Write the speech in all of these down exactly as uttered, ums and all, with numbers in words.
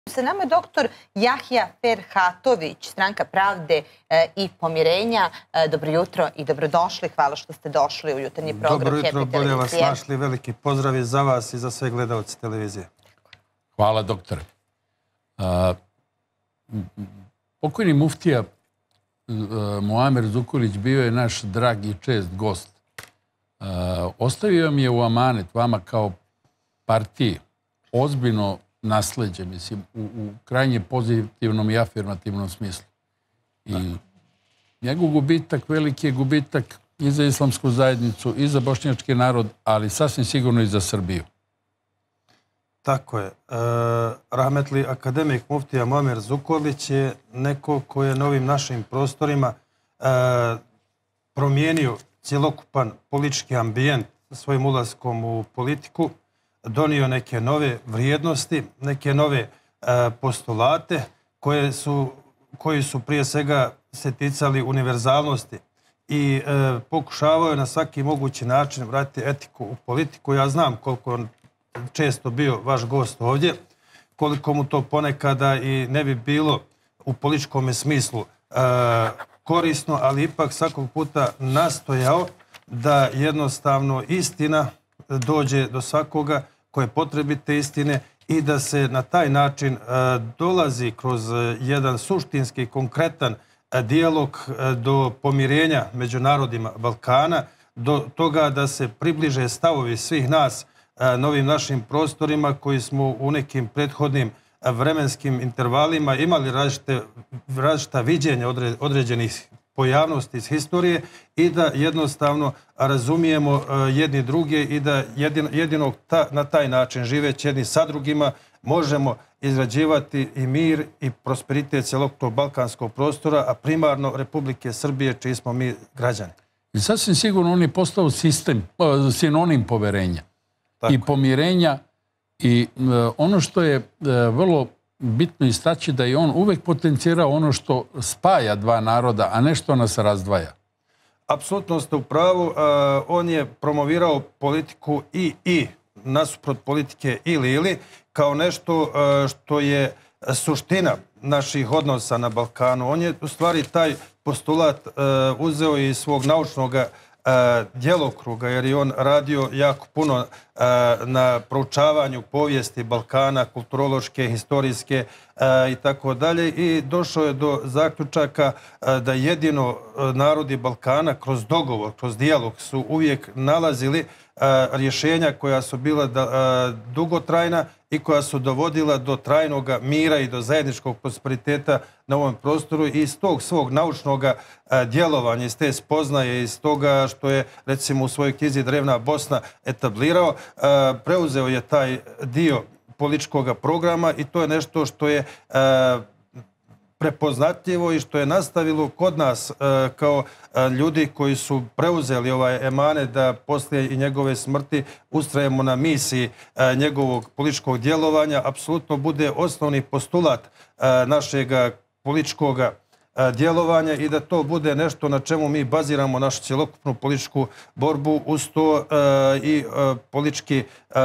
Sa nama je doktor Jahja Ferhatović, Stranka pravde i pomirenja. Dobro jutro i dobrodošli. Hvala što ste došli u jutarnji program Dobro jutro, Happy bolje vas televizije. našli. Veliki pozdrav i za vas i za sve gledalce televizije. Hvala, doktore. Pokojni muftija Muamer Zukorlić bio je naš drag i čest gost. Ostavio mi je u amanet vama kao partiji ozbiljno nasleđe, mislim, u, u krajnje pozitivnom i afirmativnom smislu. I njegov gubitak, veliki je gubitak i za islamsku zajednicu, i za bošnjački narod, ali sasvim sigurno i za Srbiju. Tako je. E, rahmetli akademik muftija Muamer Zukorlić je neko koji je na ovim našim prostorima e, promijenio cjelokupan politički ambijent svojim ulaskom u politiku, donio neke nove vrijednosti, neke nove e, postulate koje su, koji su prije svega se ticali univerzalnosti i e, pokušavao je na svaki mogući način vratiti etiku u politiku. Ja znam koliko on često bio vaš gost ovdje, koliko mu to ponekada i ne bi bilo u političkom smislu e, korisno, ali ipak svakog puta nastojao da jednostavno istina dođe do svakoga koje potrebite istine i da se na taj način dolazi kroz jedan suštinski, konkretan dijalog do pomirenja među narodima Balkana, do toga da se približe stavovi svih nas na ovim našim prostorima koji smo u nekim prethodnim vremenskim intervalima imali različite, različita viđenja određenih pojavnosti iz historije i da jednostavno razumijemo jedni druge i da jedino, jedino ta, na taj način živeći jedni sa drugima možemo izrađivati i mir i prosperitet celokupnog balkanskog prostora, a primarno Republike Srbije, čiji smo mi građani. I sasvim sigurno on je postao sistem, sinonim poverenja. Tako. I pomirenja i ono što je vrlo bitno istaći da je on uvek potencirao ono što spaja dva naroda, a ne što nas razdvaja. Apsolutno ste u pravu. On je promovirao politiku i i nasuprot politike ili ili kao nešto što je suština naših odnosa na Balkanu. On je u stvari taj postulat uzeo iz svog naučnog djelokruga, jer je on radio jako puno na proučavanju povijesti Balkana, kulturološke, historijske i tako dalje, i došao je do zaključaka da jedino narodi Balkana kroz dogovor, kroz dijalog su uvijek nalazili rješenja koja su bila dugotrajna i koja su dovodila do trajnog mira i do zajedničkog prosperiteta na ovom prostoru. I iz tog svog naučnog djelovanja, iz te spoznaje, iz toga što je recimo u svojoj knjizi Drevna Bosna etablirao, preuzeo je taj dio političkog programa i to je nešto što je prepoznatljivo i što je nastavilo kod nas kao ljudi koji su preuzeli ovaj emanet da poslije i njegove smrti ustrajemo na misiji njegovog političkog djelovanja, apsolutno bude osnovni postulat našeg političkog djelovanja i da to bude nešto na čemu mi baziramo našu cjelokupnu političku borbu, uz to i politički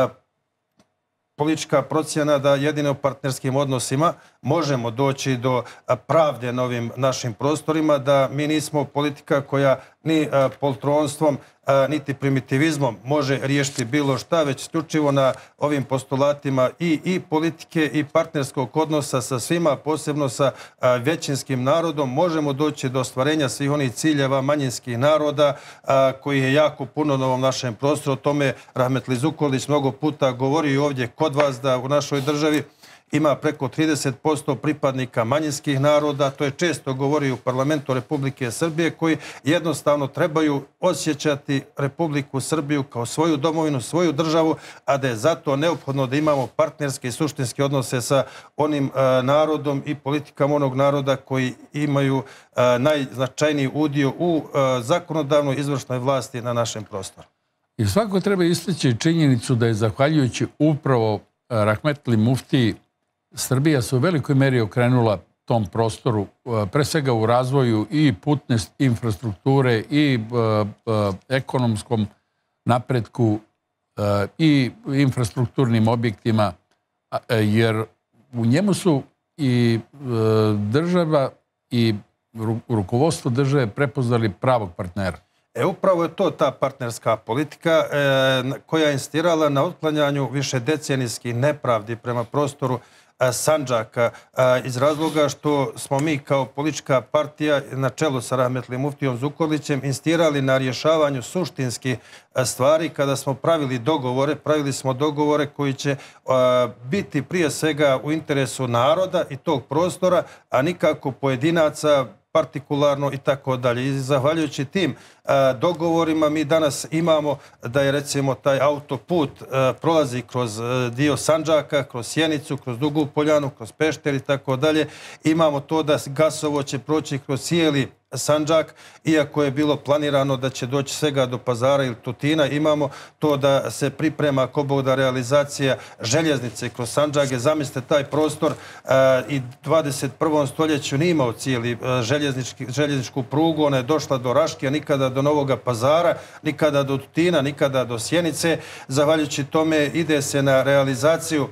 politička procjena da jedino u partnerskim odnosima možemo doći do pravde na ovim našim prostorima, da mi nismo politika koja ni poltronstvom, niti primitivizmom može riješiti bilo šta, već isključivo na ovim postulatima i, i politike i partnerskog odnosa sa svima, posebno sa većinskim narodom, možemo doći do ostvarenja svih onih ciljeva manjinskih naroda koji je jako puno na ovom našem prostoru. O tome rahmetli Zukorlić mnogo puta govori ovdje kod vas, da u našoj državi ima preko trideset posto pripadnika manjinskih naroda. To je često govori u parlamentu Republike Srbije, koji jednostavno trebaju osjećati Republiku Srbiju kao svoju domovinu, svoju državu, a da je zato neophodno da imamo partnerske i suštinske odnose sa onim a, narodom i politikama onog naroda koji imaju a, najznačajniji udio u a, zakonodavnoj izvršnoj vlasti na našem prostoru. I svako treba istaći činjenicu da je zahvaljujući upravo rahmetli muftiji Srbija se u velikoj meri okrenula tom prostoru, pre svega u razvoju i putne infrastrukture i ekonomskom napretku i infrastrukturnim objektima, jer u njemu su i država i rukovodstvo države prepoznali pravog partnera. E, upravo je to ta partnerska politika e, koja je insistirala na otklanjanju višedecenijskih nepravdi prema prostoru e, Sandžaka e, iz razloga što smo mi kao politička partija na čelu sa rahmetli muftijom Zukorlićem insistirali na rješavanju suštinskih stvari. Kada smo pravili dogovore, pravili smo dogovore koji će e, biti prije svega u interesu naroda i tog prostora, a nikako pojedinaca, partikularno i tako dalje. I zahvaljujući tim a, dogovorima mi danas imamo da je recimo taj autoput a, prolazi kroz a, dio Sandžaka, kroz Sjenicu, kroz Dugu Poljanu, kroz Pešter i tako dalje. Imamo to da gasovo će proći kroz cijeli Sandžak, iako je bilo planirano da će doći svega do Pazara ili Tutina. Imamo to da se priprema ako Bog da realizacija željeznice kroz Sandžake. Zamislite taj prostor a, i dvadeset prvom stoljeću nije imao cijeli željezničku prugu. Ona je došla do Raške, nikada do Novoga Pazara, nikada do Tutina, nikada do Sjenice. Zahvaljujući tome ide se na realizaciju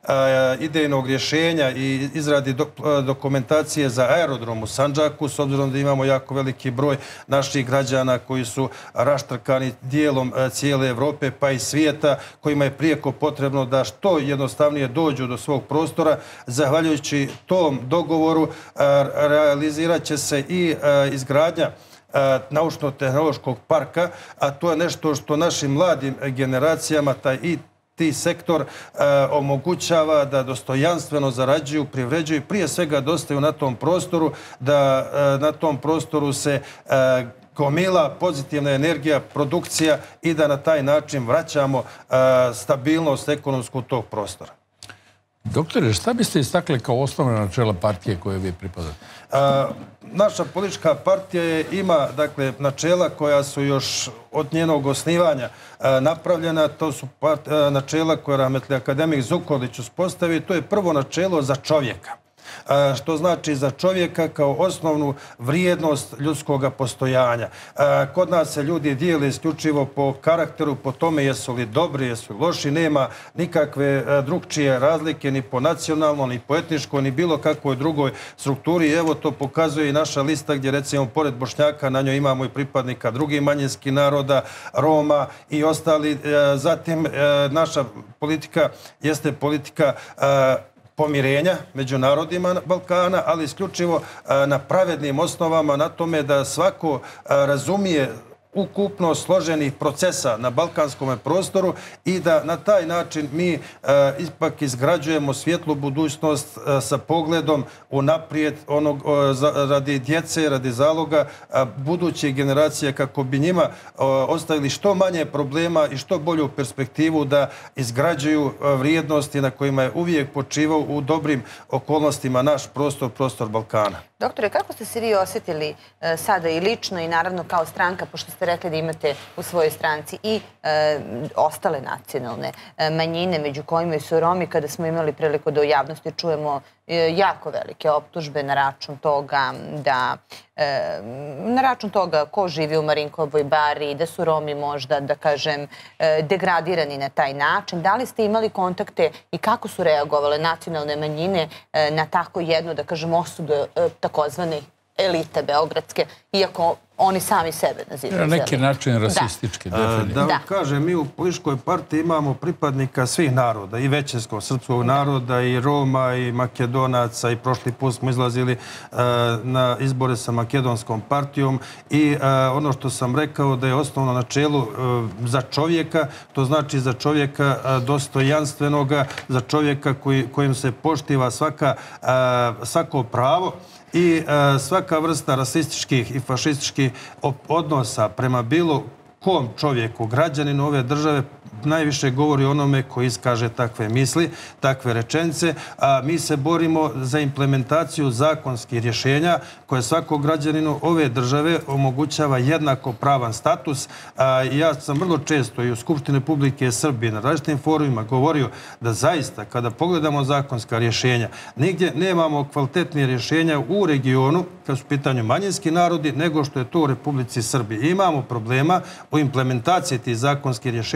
idejnog rješenja i izradi dokumentacije za aerodrom u Sandžaku, s obzirom da imamo jako veliki broj naših građana koji su raštrkani dijelom cijele Evrope pa i svijeta, kojima je prijeko potrebno da što jednostavnije dođu do svog prostora. Zahvaljujući tom dogovoru realizirat će se i izgradnja naučno-tehnološkog parka, a to je nešto što našim mladim generacijama taj i ti sektor uh, omogućava da dostojanstveno zarađuju, privređuju, prije svega dostaju na tom prostoru, da uh, na tom prostoru se uh, gomila pozitivna energija, produkcija i da na taj način vraćamo uh, stabilnost ekonomsku tog prostora. Doktore, šta biste istakli kao osnovna načela partije koje vi pripadate? A, naša politička partija je, ima dakle, načela koja su još od njenog osnivanja a, napravljena. To su part, a, načela koje je rahmetli akademik Zukorlić uspostavio. To je prvo načelo za čovjeka. A, što znači za čovjeka kao osnovnu vrijednost ljudskog postojanja. A, kod nas se ljudi dijele isključivo po karakteru, po tome jesu li dobri, jesu li loši, nema nikakve a, drugčije razlike ni po nacionalnoj, ni po etničkoj, ni bilo kakvoj drugoj strukturi. Evo to pokazuje i naša lista gdje recimo pored Bošnjaka na njoj imamo i pripadnika drugih manjinskih naroda, Roma i ostali. A, zatim a, naša politika jeste politika a, pomirenja među narodima Balkana, ali isključivo na pravednim osnovama, na tome da svako razumije ukupno složenih procesa na balkanskom prostoru i da na taj način mi e, ipak izgrađujemo svjetlu budućnost e, sa pogledom unaprijed onog, o, za, radi djece, radi zaloga a, budućih generacija kako bi njima o, ostavili što manje problema i što bolju perspektivu da izgrađuju a, vrijednosti na kojima je uvijek počivao u dobrim okolnostima naš prostor, prostor Balkana. Doktore, kako ste se vi osjetili e, sada i lično i naravno kao stranka, pošto ste rekli da imate u svojoj stranci i e, ostale nacionalne e, manjine, među kojima su Romi, kada smo imali priliku da u javnosti čujemo e, jako velike optužbe na račun toga da e, na račun toga ko živi u Marinkovoj bari, da su Romi možda, da kažem, e, degradirani na taj način. Da li ste imali kontakte i kako su reagovale nacionalne manjine e, na tako jednu, da kažem, osudu e, takozvane elite beogradske, iako oni sami sebe nazivaju. Na neki način rasistički, da. definitivno. Da vam kažem, mi u političkoj partiji imamo pripadnika svih naroda, i većinskog srpskog naroda, i Roma, i Makedonaca, i prošli put smo izlazili uh, na izbore sa Makedonskom partijom i uh, ono što sam rekao da je osnovno načelo uh, za čovjeka, to znači za čovjeka uh, dostojanstvenoga, za čovjeka koji, kojim se poštiva svaka, uh, svako pravo i uh, svaka vrsta rasističkih i fašističkih odnosa prema bilo kom čovjeku, građaninu ove države, najviše govori onome koji iskaže takve misli, takve rečenice, a mi se borimo za implementaciju zakonskih rješenja koje svakog građaninu ove države omogućava jednako pravan status. A ja sam vrlo često i u Skupštini Republike Srbije na različitim forumima govorio da zaista kada pogledamo zakonska rješenja, nigdje nemamo kvalitetnije rješenja u regionu kad su u pitanju manjinski narodi nego što je to u Republici Srbiji. Imamo problema u implementaciji tih zakonskih rješenja i to je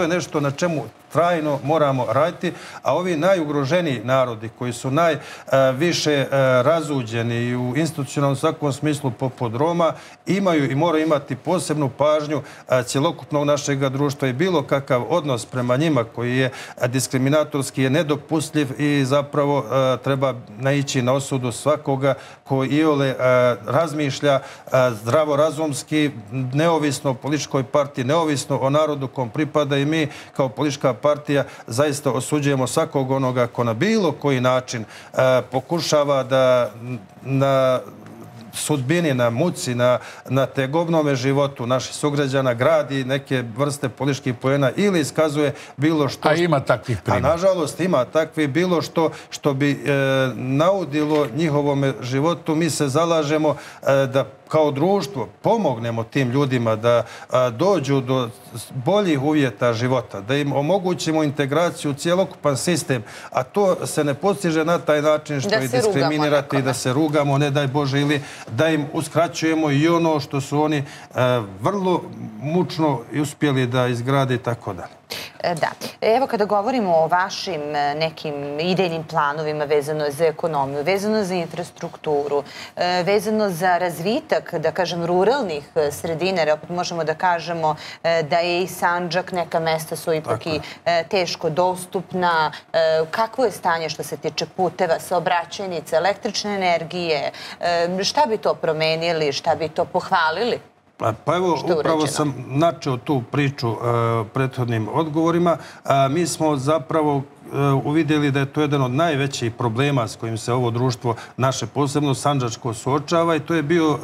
je nešto na čemu trajno moramo raditi, a ovi najugroženiji narodi koji su najviše razuđeni i u institucionalnom svakom smislu poput Roma imaju i moraju imati posebnu pažnju cjelokupnog našeg društva i bilo kakav odnos prema njima koji je diskriminatorski, je nedopustljiv i zapravo treba naići na osudu svakoga koji iole razmišlja zdravorazumski, neovisno o političkoj partiji, neovisno o narodu kom pripada, i mi kao politička partija zaista osuđujemo svakog onoga ko na bilo koji način pokušava da na sudbini, na muci, na, na tegobnome životu naših sugrađana gradi neke vrste političkih poena ili iskazuje bilo što... A ima takvih primjera. A nažalost ima takvi bilo što što bi e, naudilo njihovom životu. Mi se zalažemo e, da kao društvo pomognemo tim ljudima da a, dođu do boljih uvjeta života, da im omogućimo integraciju u cijelokupan sistem, a to se ne postiže na taj način što ih diskriminirati i da se rugamo, ne daj Bože, ili da im uskraćujemo i ono što su oni a, vrlo mučno uspjeli da izgrade i tako dalje. Da. Evo, kada govorimo o vašim nekim idejnim planovima vezano za ekonomiju, vezano za infrastrukturu, vezano za razvitak, da kažem, ruralnih sredina, jer opet možemo da kažemo da je i Sandžak, neka mesta su ipak i teško dostupna. Kakvo je stanje što se tiče puteva, saobraćajnica, električne energije? Šta bi to promenili, šta bi to pohvalili? Pa evo, upravo sam načeo tu priču prethodnim odgovorima. Mi smo zapravo uvidjeli da je to jedan od najvećih problema s kojim se ovo društvo, naše posebno sandžačko, suočava, i to je bio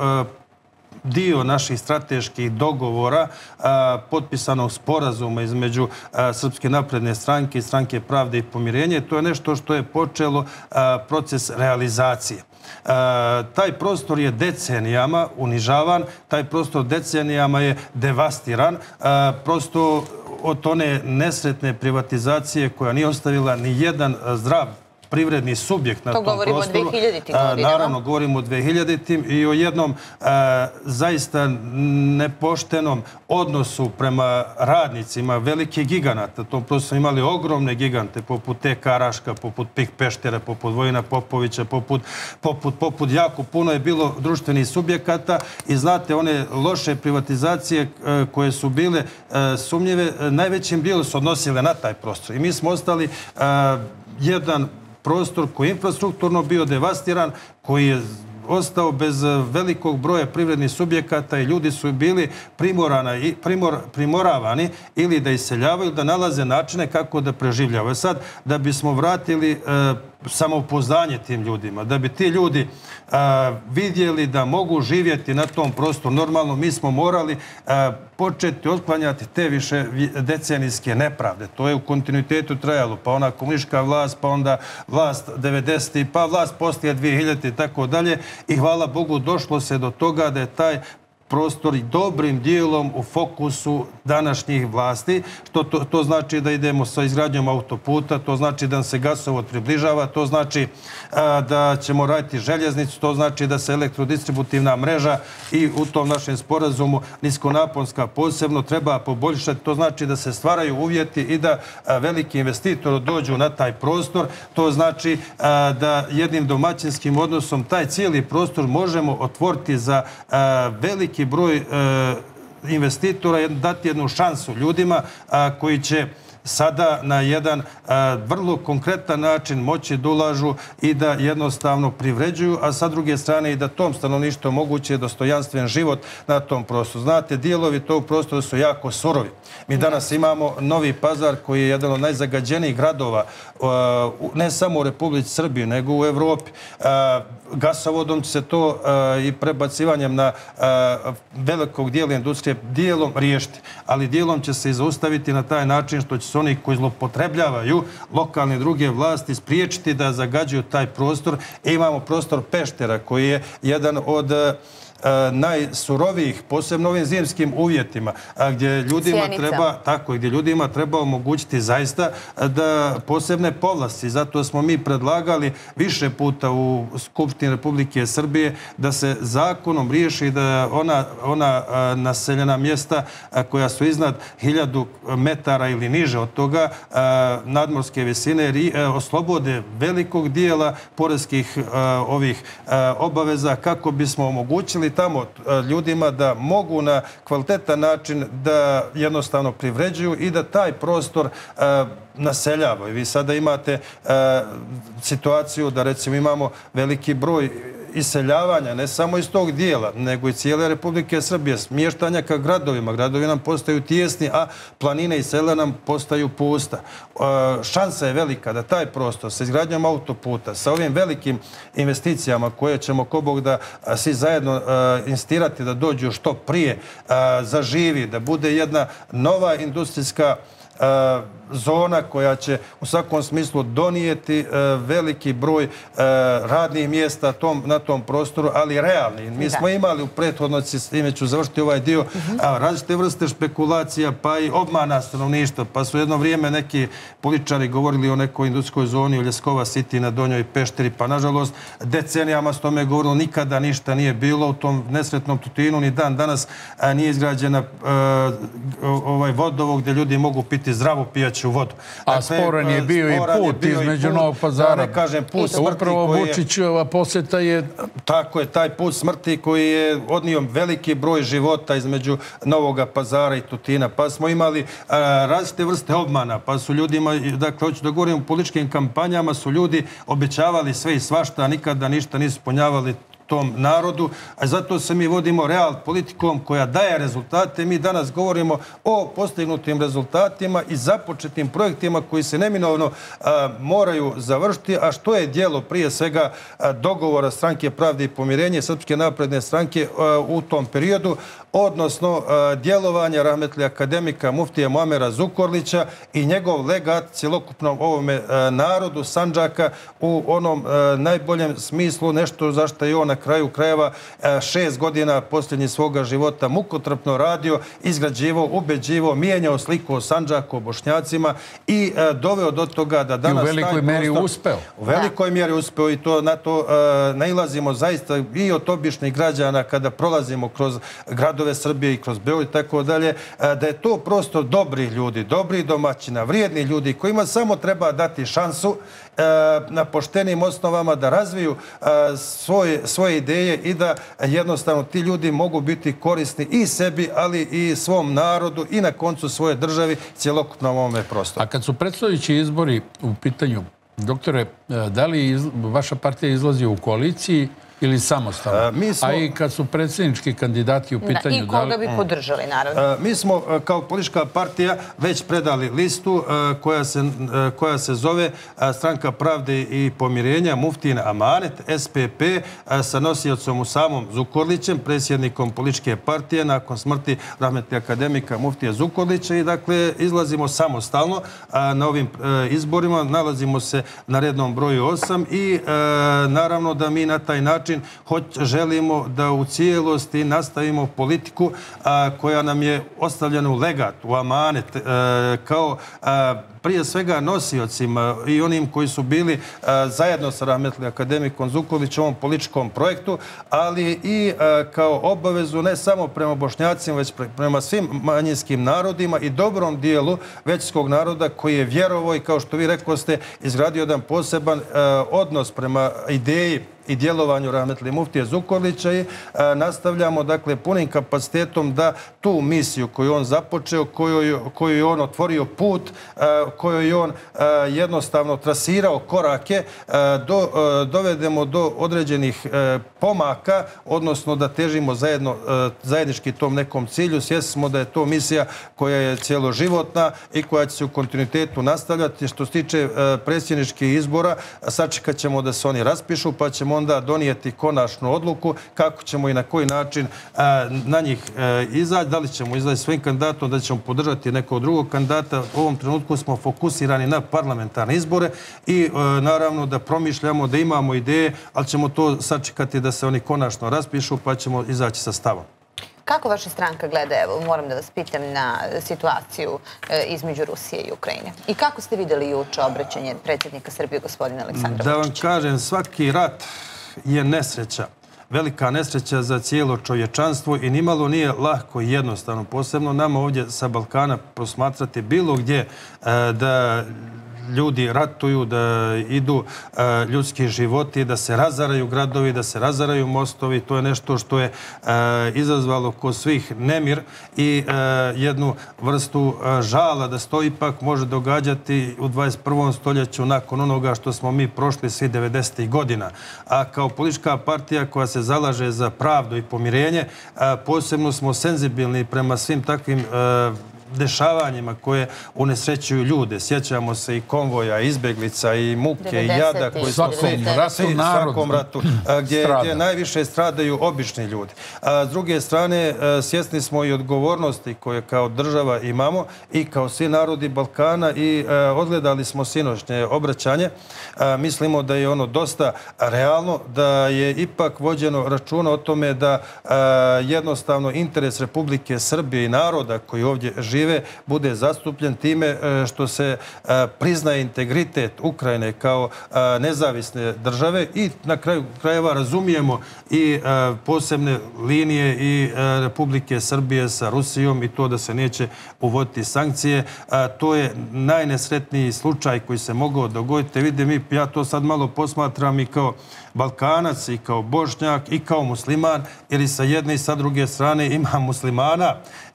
dio naših strateških dogovora, potpisanog sporazuma između Srpske napredne stranke i Stranke pravde i pomirenja. To je nešto što je počelo proces realizacije. Taj prostor je decenijama unižavan, taj prostor decenijama je devastiran, prosto od one nesretne privatizacije koja nije ostavila ni jedan zdrav privredni subjekt na tom prostoru. To govorimo o dvehiljaditim godinama. Naravno, govorimo o dvehiljaditim i o jednom zaista nepoštenom odnosu prema radnicima velikih giganata. To prosto smo imali ogromne gigante poput T. Karaška, poput Pik Peštera, poput Vojina Popovića, poput, poput, poput jako puno je bilo društvenih subjekata i znate, one loše privatizacije koje su bile sumnjive, najvećim dijelom su odnosile na taj prostor. I mi smo ostali jedan prostor koji je infrastrukturno bio devastiran, koji je ostao bez velikog broja privrednih subjekata i ljudi su bili primor, primoravani ili da iseljavaju, da nalaze načine kako da preživljavaju. Sad, da bismo vratili e, samopouzdanje tim ljudima, da bi ti ljudi a, vidjeli da mogu živjeti na tom prostoru normalno, mi smo morali a, početi otklanjati te više decenijske nepravde. To je u kontinuitetu trajalo, pa ona komunistička vlast, pa onda vlast devedesetih, pa vlast poslije dvije hiljadite i tako dalje. I hvala Bogu došlo se do toga da je taj prostor i dobrim dijelom u fokusu današnjih vlasti, što to, to znači da idemo sa izgradnjom autoputa, to znači da se gasovod približava, to znači a, da ćemo raditi željeznicu, to znači da se elektrodistributivna mreža i u tom našem sporazumu niskonaponska posebno treba poboljšati, to znači da se stvaraju uvjeti i da a, veliki investitori dođu na taj prostor, to znači a, da jednim domaćinskim odnosom taj cijeli prostor možemo otvoriti za a, veliki broj investitora, dati jednu šansu ljudima koji će sada na jedan vrlo konkretan način moći da ulažu i da jednostavno privređuju, a sa druge strane i da tom stanovništvu omoguće dostojanstven život na tom prostoru. Znate, dijelovi tog prostora su jako surovi. Mi danas imamo Novi Pazar koji je jedan od najzagađenijih gradova ne samo u Republici Srbiji, nego u Evropi. Gasovodom će se to i prebacivanjem na velikog dijela industrije dijelom riješiti, ali dijelom će se i zaustaviti na taj način što će se oni koji zlopotrebljavaju lokalne druge vlasti spriječiti da zagađuju taj prostor. I imamo prostor Peštera koji je jedan od najsurovijih, posebno ovim zimskim uvjetima, gdje ljudima treba, tako, gdje ljudima treba omogućiti zaista da posebne povlasti. Zato smo mi predlagali više puta u Skupštini Republike Srbije da se zakonom riješi da ona, ona naseljena mjesta koja su iznad hiljadu metara ili niže od toga nadmorske visine oslobode velikog dijela poreskih ovih obaveza kako bismo omogućili tamo ljudima da mogu na kvalitetan način da jednostavno privređuju i da taj prostor naseljavaju. Vi sada imate situaciju da recimo imamo veliki broj iseljavanja, ne samo iz tog dijela, nego i cijele Republike Srbije, smještanja ka gradovima. Gradovi nam postaju tijesni, a planine i sela nam postaju pusta. Šansa je velika da taj prostor sa izgradnjom autoputa, sa ovim velikim investicijama koje ćemo ko Bog da svi zajedno insistirati da dođu što prije, zaživi, da bude jedna nova industrijska zona koja će u svakom smislu donijeti veliki broj radnih mjesta na tom prostoru, ali realni. Mi smo imali u prethodnosti, s time ću završiti ovaj dio, različite vrste špekulacija, pa i obmana stanovništva, pa su jedno vrijeme neki političari govorili o nekoj industrijskoj zoni u Ljeskova City na Donjoj Pešteri, pa nažalost decenijama s tome govorilo, nikada ništa nije bilo u tom nesretnom Tutinu, ni dan danas nije izgrađena ovaj vodovod gdje ljudi mogu piti zdravu pijaću vodu. A sporan je bio i put između Novog Pazara. Da ne kažem put smrti. Upravo Vučićeva posjeta je... Tako je, taj put smrti koji je odnio veliki broj života između Novog Pazara i Tutina. Pa smo imali različite vrste obmana, pa su ljudima, dakle, hoću da govorim, u političkim kampanjama su ljudi obećavali sve i svašta, a nikada ništa nisu ispunjavali tom narodu, a zato se mi vodimo real politikom koja daje rezultate. Mi danas govorimo o postignutim rezultatima i započetim projektima koji se neminovno moraju završiti, a što je dijelo prije svega dogovora Stranke pravde i pomirenja i Srpske napredne stranke u tom periodu, odnosno djelovanja rahmetli akademika muftije Muamera Zukorlića i njegov legat cjelokupnom ovome narodu Sandžaka u onom najboljem smislu, nešto za što je on na kraju krajeva šest godina posljednjih svoga života mukotrpno radio, izgrađivo, ubeđivo, mijenjao sliku o Sandžaku, o Bošnjacima i doveo do toga da danas... I u velikoj meri uspeo. U velikoj mjeri uspeo i to na to nailazimo zaista i od običnih građana kada prolazimo kroz gradove Srbije i kroz Beograd i tako dalje, da je to prosto dobri ljudi, dobri domaćina, vrijedni ljudi kojima samo treba dati šansu na poštenim osnovama da razviju svoje, svoje ideje i da jednostavno ti ljudi mogu biti korisni i sebi, ali i svom narodu i na koncu svoje državi cijelokupnom ovome prostoru. A kad su predstojeći izbori u pitanju, doktore, da li vaša partija izlazi u koaliciji ili samostalno? A i kad su predsjednički kandidati u pitanju... I koga bi podržali, naravno? Mi smo kao politička partija već predali listu koja se zove Stranka pravde i pomirenja, Muftijin Amanet, S P P, sa nosiocom Usamom Zukorlićem, predsjednikom političke partije nakon smrti rahmetli akademika muftije Zukorlića i dakle izlazimo samostalno na ovim izborima, nalazimo se na rednom broju osam i naravno da mi na taj način želimo da u cijelosti nastavimo politiku koja nam je ostavljena u legat, u amanet, kao prije svega nosiocima i onim koji su bili zajedno sa rahmetli akademikom Zukorlićem u ovom političkom projektu, ali i kao obavezu ne samo prema Bošnjacima, već prema svim manjinskim narodima i dobrom dijelu većinskog naroda koji je vjerovo i, kao što vi rekoste, izgradio jedan poseban odnos prema ideji i djelovanju rahmetli muftije Zukorlića i nastavljamo, dakle, punim kapacitetom da tu misiju koju on započeo, koju je on otvorio put, koju je on jednostavno trasirao korake, dovedemo do određenih pomaka, odnosno da težimo zajednički tom nekom cilju. Svjesni smo da je to misija koja je cijeloživotna i koja će se u kontinuitetu nastavljati. Što se tiče predsjedničkih izbora, sačekat ćemo da se oni raspišu, pa ćemo onda donijeti konačnu odluku kako ćemo i na koji način na njih izaći. Da li ćemo izaći svojim kandidatom, da ćemo podržati nekog drugog kandidata. U ovom trenutku smo fokusirani na parlamentarne izbore i naravno da promišljamo, da imamo ideje, ali ćemo to sačekati da se oni konačno raspišu pa ćemo izaći sa stavom. Kako vaša stranka gleda, evo, moram da vas pitam, na situaciju između Rusije i Ukrajine? I kako ste videli juče obraćanje predsjednika Srbije, gospodina Aleksandra Vučića? Da vam kažem, svaki rat je nesreća. Velika nesreća za cijelo čovječanstvo i nimalo nije lahko i jednostavno. Posebno nama ovdje sa Balkana posmatrati bilo gdje da ljudi ratuju, da idu ljudski životi, da se razaraju gradovi, da se razaraju mostovi. To je nešto što je izazvalo kod svih nemir i jednu vrstu žala da se to ipak može događati u dvadeset prvom stoljeću nakon onoga što smo mi prošli svi devedesetih godina. A kao politička partija koja se zalaže za pravdu i pomirenje, posebno smo senzibilni prema svim takvim dešavanjima koje unesrećuju ljude. Sjećamo se i konvoja, izbjeglica i muke i jada koji su svi svakom ratu gdje najviše stradaju obični ljudi. S druge strane, svjesni smo i odgovornosti koje kao država imamo i kao svi narodi Balkana i odgledali smo sinoćnje obraćanje. Mislimo da je ono dosta realno, da je ipak vođeno računa o tome da jednostavno interes Republike Srbije i naroda koji ovdje žive bude zastupljen time što se priznaje integritet Ukrajine kao nezavisne države i na kraju krajeva razumijemo i posebne linije i Republike Srbije sa Rusijom i to da se neće uvoditi sankcije. To je najnesretniji slučaj koji se mogao dogoditi. Vidim, ja to sad malo posmatram i kao Balkanac i kao Bošnjak i kao musliman, jer i sa jedne i sa druge strane ima muslimana,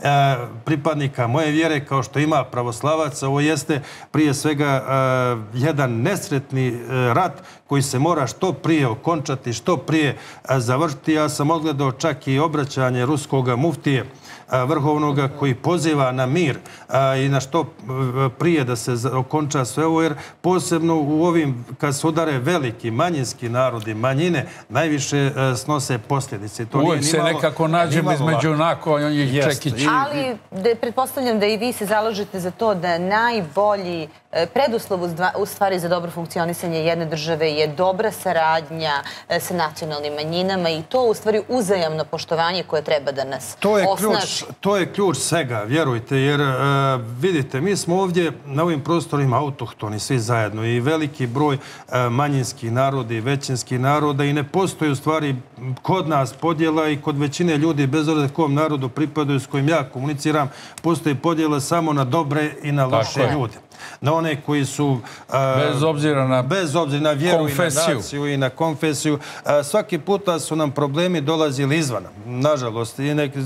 pripadnika moje vjere, kao što ima pravoslavaca. Ovo jeste prije svega jedan nesretni rat koji se mora što prije okončati, što prije završiti. Ja sam odgledao čak i obraćanje ruskoga muftije vrhovnoga koji poziva na mir i na što prije da se okonča sve ovo, jer posebno u ovim, kad se udare veliki, manjinski narodi, manjine, najviše snose posljedice. Uvijek se nekako nađemo između onako njih čekići. Ali pretpostavljam da i vi se zalažete za to da najbolji preduslov u stvari za dobro funkcionisanje jedne države je dobra saradnja sa nacionalnim manjinama i to u stvari uzajamno poštovanje koje treba da nas osnaži. To je ključ svega, vjerujte, jer vidite, mi smo ovdje na ovim prostorima autohtoni svi zajedno i veliki broj manjinskih naroda i većinskih naroda i ne postoji u stvari kod nas podjela i kod većine ljudi, bez obzira kom narodu pripadaju s kojim ja komuniciram, postoji podjela samo na dobre i na loše ljude. Na one koji su bez obzira na bez obzira na vjeru i na naciju i na konfesiju. Svaki puta su nam problemi dolazili izvana. Nažalost,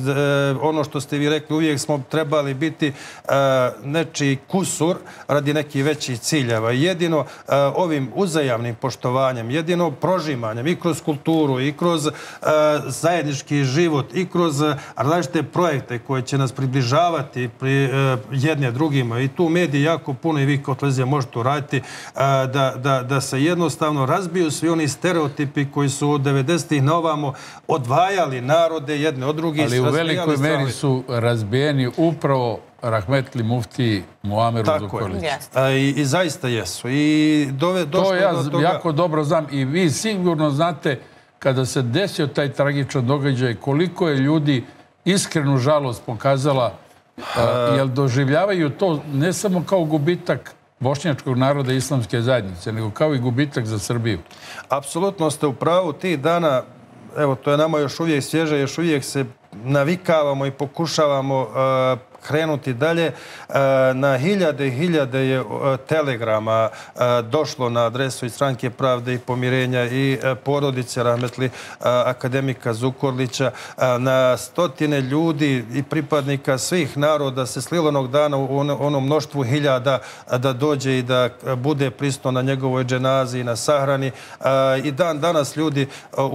ono što ste vi rekli, uvijek smo trebali biti nečiji kusur radi nekih većih ciljeva. Jedino ovim uzajamnim poštovanjem, jedino prožimanjem i kroz kulturu i kroz zajednički život i kroz različite projekte koje će nas približavati jedne drugima i tu mediji jako puno i vi kao televizija možete uraditi, da se jednostavno razbiju svi oni stereotipi koji su od devedesetih na ovamo odvajali narode jedne od drugih. Ali u velikoj meri su razbijeni upravo rahmetli mufti Muameru Zukorliću. I zaista jesu. To ja jako dobro znam i vi sigurno znate kada se desio taj tragičan događaj koliko je ljudi iskrenu žalost pokazala, jer doživljavaju to ne samo kao gubitak bošnjačkog naroda i islamske zajednice, nego kao i gubitak za Srbiju. Apsolutno ste u pravu. Tih dana, evo, to je nama još uvijek svježe, još uvijek se navikavamo i pokušavamo krenuti dalje. Na hiljade i hiljade je telegrama došlo na adresu i Stranke pravde i pomirenja i porodice rahmetli akademika Zukorlića. Na stotine ljudi i pripadnika svih naroda se slilo onog dana u onom mnoštvu hiljada da dođe i da bude prisutno na njegovoj dženazi i na sahrani. I dan danas ljudi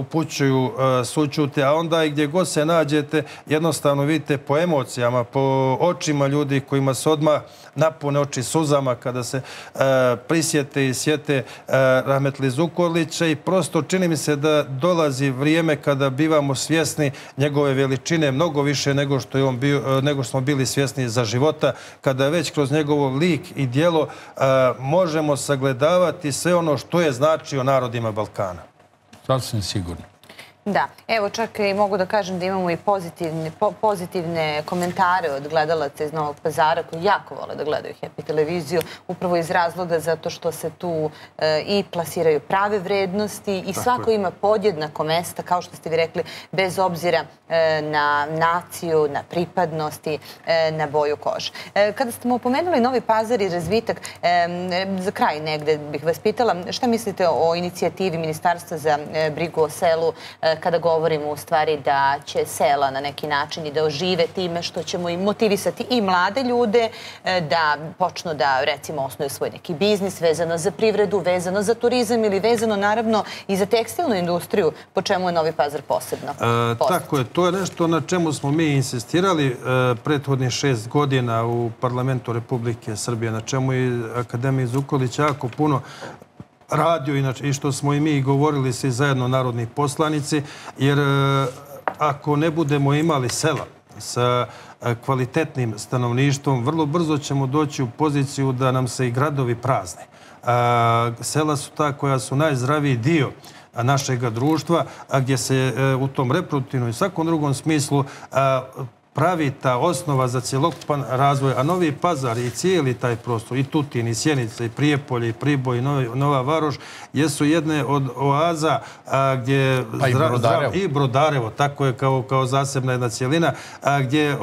upućuju sućute, a onda i gdje god se nađete, jednostavno vidite po emocijama, po očima ljudi kojima se odmah napune oči suzama kada se prisjete i sjete rahmetli Zukorlića i prosto čini mi se da dolazi vrijeme kada bivamo svjesni njegove veličine mnogo više nego što je on bio, nego što smo bili svjesni za života, kada već kroz njegov lik i djelo možemo sagledavati sve ono što je značio narodima Balkana. Sasvim sigurno. Da, evo čak i mogu da kažem da imamo i pozitivne, po, pozitivne komentare od gledalaca iz Novog Pazara koji jako vole da gledaju Happy televiziju, upravo iz razloga zato što se tu e, i plasiraju prave vrednosti i Tako svako je. ima podjednako mesta, kao što ste vi rekli, bez obzira e, na naciju, na pripadnosti, e, na boju kože. E, kada smo pomenuli Novi Pazar i razvitak, e, za kraj negde bih vas pitala, šta mislite o inicijativi Ministarstva za e, brigu o selu, e, kada govorimo u stvari da će sela na neki način i da ožive time što ćemo i motivisati i mlade ljude da počnu da recimo osnuju svoj neki biznis vezano za privredu, vezano za turizam ili vezano naravno i za tekstilnu industriju, po čemu je Novi Pazar posebno e, Tako je, to je nešto na čemu smo mi insistirali e, prethodnih šest godina u parlamentu Republike Srbije, na čemu je Akademija Zukorlić jako puno radio inače, i što smo i mi govorili svi zajedno narodni poslanici, jer ako ne budemo imali sela sa kvalitetnim stanovništvom, vrlo brzo ćemo doći u poziciju da nam se i gradovi prazne. Sela su ta koja su najzdraviji dio našeg društva, gdje se u tom reproduktivnom i svakom drugom smislu pravi ta osnova za cjelokupan razvoj, a Novi Pazar i cijeli taj prostor, i Tutin, i Sjenica, i Prijepolje, i Priboj, i Nova Varoš, jesu jedne od oaza gdje... Pa i Brodarevo. I Brodarevo, tako je kao zasebna jedna cijelina, gdje je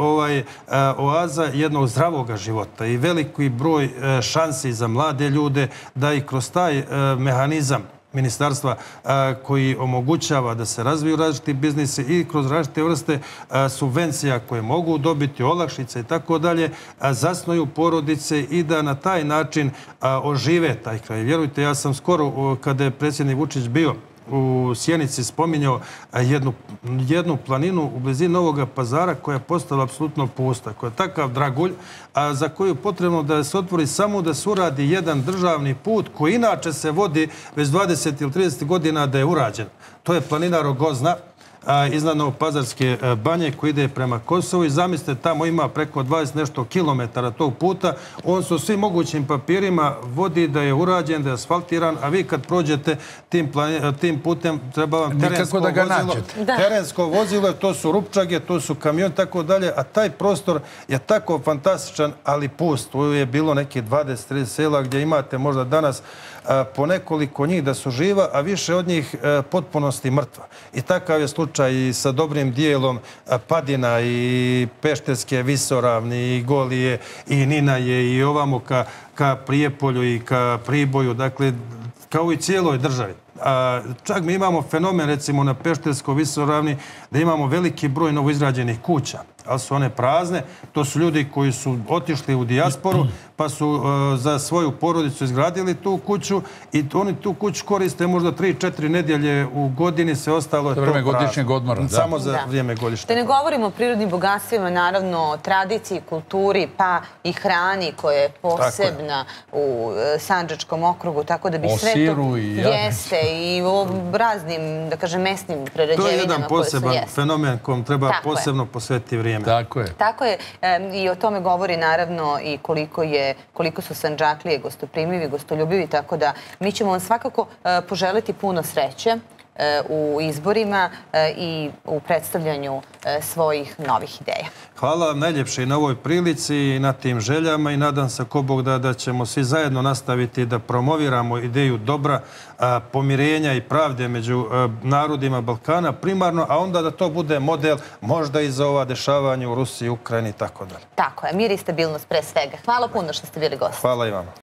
oaza jednog zdravog života i veliki broj šansi za mlade ljude da i kroz taj mehanizam ministarstva koji omogućava da se razviju različiti biznisi i kroz različite vrste subvencija koje mogu dobiti, olakšice i tako dalje, zasnuju porodice i da na taj način ožive taj kraj. Vjerujte, ja sam skoro, kada je predsjednik Vučić bio u Sjenici, spominjao jednu, jednu planinu u blizini Novog Pazara koja je postala apsolutno pusta, koja je takav dragulj, a za koju je potrebno da se otvori samo da se uradi jedan državni put koji inače se vodi već dvadeset ili trideset godina da je urađen. To je planina Rogozna iznad Novopazarske banje koji ide prema Kosovu i zamislite, tamo ima preko dvadeset nešto kilometara tog puta. On su svim mogućim papirima vodi da je urađen, da je asfaltiran, a vi kad prođete tim, tim putem treba vam terensko vozilo. Terensko vozilo, to su rupčage, to su kamioni, tako dalje, a taj prostor je tako fantastičan, ali pust. Tu je bilo neki dvadeset trideset sela gdje imate možda danas po nekoliko njih da su živa, a više od njih potpunosti mrtva. I takav je slučaj i sa dobrim dijelom Padina i Pešterske visoravni i Golije i Ninaje i ovamo ka, ka Prijepolju i ka Priboju, dakle kao i cijeloj državi. A, čak mi imamo fenomen recimo na Pešterskoj visoravni da imamo veliki broj novoizgrađenih kuća, ali su one prazne. To su ljudi koji su otišli u dijasporu pa su uh, za svoju porodicu izgradili tu kuću i oni tu kuću koriste možda tri četiri nedjelje u godini, sve ostalo je to prazno. Vrijeme godišnjeg odmora, da. Samo za da. vrijeme godišnjeg. Da ne govorimo o prirodnim bogatstvima, naravno o tradiciji, kulturi, pa i hrani koja je posebna je. u uh, Sandžačkom okrugu, tako da bi o sve siru to i jeste i o raznim, da kažem, mesnim prerađevinama koje su jeste. To je jedan poseban fenomen kom treba tako posebno je. posvetiti vrijeme. Tako je. Tako je. Um, I o tome govori naravno i koliko je koliko su Sandžaklije gostoprimivi, gostoljubivi, tako da mi ćemo vam svakako uh, poželiti puno sreće u izborima i u predstavljanju svojih novih ideja. Hvala vam najljepše i na ovoj prilici i na tim željama i nadam se ko Bog da, da ćemo svi zajedno nastaviti da promoviramo ideju dobra, pomirenja i pravde među narodima Balkana primarno, a onda da to bude model možda i za ova dešavanja u Rusiji, Ukrajini i tako dalje. Tako je, mir i stabilnost pre svega. Hvala puno što ste bili gosti. Hvala i vama.